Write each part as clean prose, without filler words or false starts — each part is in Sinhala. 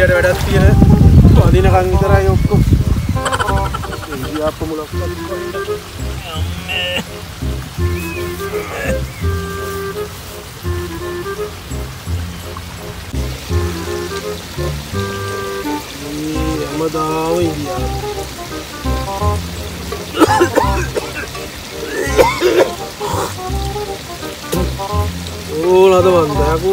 එළියට වැඩක් තියෙන වදිනකන් විතරයි ඔක්කොම. ඉන්දියාප්ප මුලක් අම්මේ. හැමදාම ඉන්දියාව. ඕන අද වන්දයකු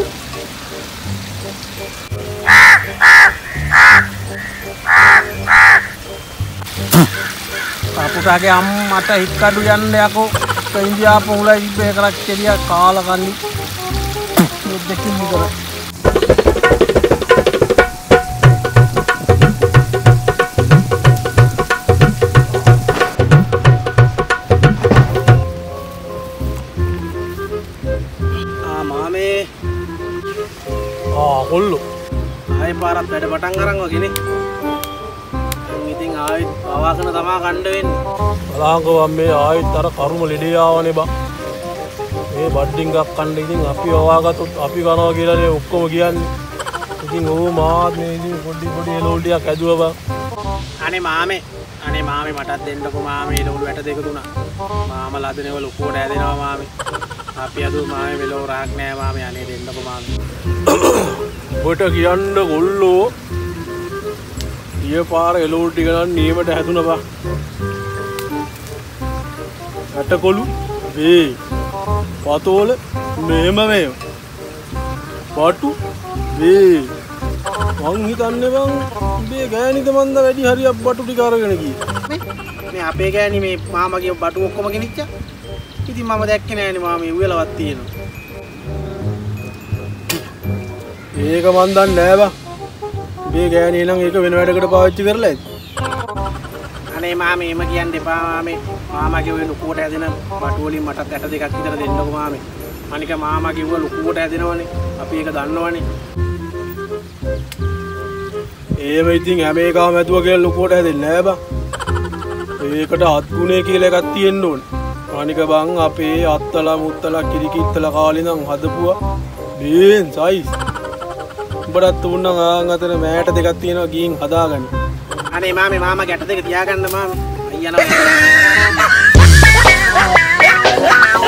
අපුටාගේ අම්මට හික්කඩු යන්න යකෝ ඉන්දියාප්ප මුලයි ඉබ්බේ කරක් කෙලිය කාලා කන්නේ දෙකකින් විතර. කොල්ලෝ ආයෙ පාරක් වැඩ පටන් අරන් වගේනේ. ඉතින් ආයෙත් ආවාසන තමා කණ්ඩ වෙන්නේ. බලංකෝ මේ ආයෙත් අර කරුම ලෙඩේ ආවනේ බං. මේ බඩ්ඩින් ගක් කණ්ඩ ඉතින් අපි වවාගත්තොත් අපි කනවා කියලානේ ඔක්කොම කියන්නේ. ඉතින් ඕ මාත් මේ ඉතින් පොඩි එළවලු ටිකක් ඇදුවා බං. අනේ මාමේ මටත් දෙන්නකෝ මාමේ එළවලු වැට දෙක තුනක්. මාමා ලදනේව ලොකුවට ඇදෙනවා මාමේ. අපි අද මාමේ මෙලෝ රාක් නෑ මාමේ අනේ දෙන්නකෝ මාමේ. ඔබට කියන්න කොල්ලෝ ඊය පාර එළවලු ටික නම් නියමට හැදුනා බා. ඇටකොළු වේ පතෝල මෙහෙම පටු වේ මං හිතන්නේ බං මේ ගෑනිද මන්ද වැඩි හරියක් බටු ටික අරගෙන ගියේ. මේ අපේ ගෑණි මේ මාමගේ බටු ඔක්කොම ගෙනිච්චා. ඉතින් මම දැක්කේ නෑනේ මාමේ උයලවත් තියෙනවා. ඒක මන් දන්නේ නෑ බං. මේ ගෑණි නම් ඒක වෙන වැඩකට පාවිච්චි කරලා ඇති. අනේ මාමේ එම කියන්න එපා මාමේ. මාමාගේ ඔය ලොකුවට ඇදෙන බටු වලින් මටත් ඇට දෙකක් විතර දෙන්නකෝ මාමේ. අනික මාමාගේ ඔය ලොකුවට ඇදෙනවනේ. අපි ඒක දන්නවනේ. ඒව ඉතින් හැම එකම ඇදුවා කියලා ලොකුවට ඇදෙන්නේ නෑ බං. ඒකට හත් ගුණේ කියලා එකක් තියෙන්න ඕනේ. අනික බං අපේ අත්තලා මුත්තලා කිරිකිත්තලා කාලේ නම් හදපුවා බේන් සයිස්. උඹටත් උන්නම් ආන් අතර මෑට දෙකක් තියෙනවා ගිහින් හදාගන්න. අනේ මාමා ගැට දෙක තියාගන්න මාමා. අයියා නෝ.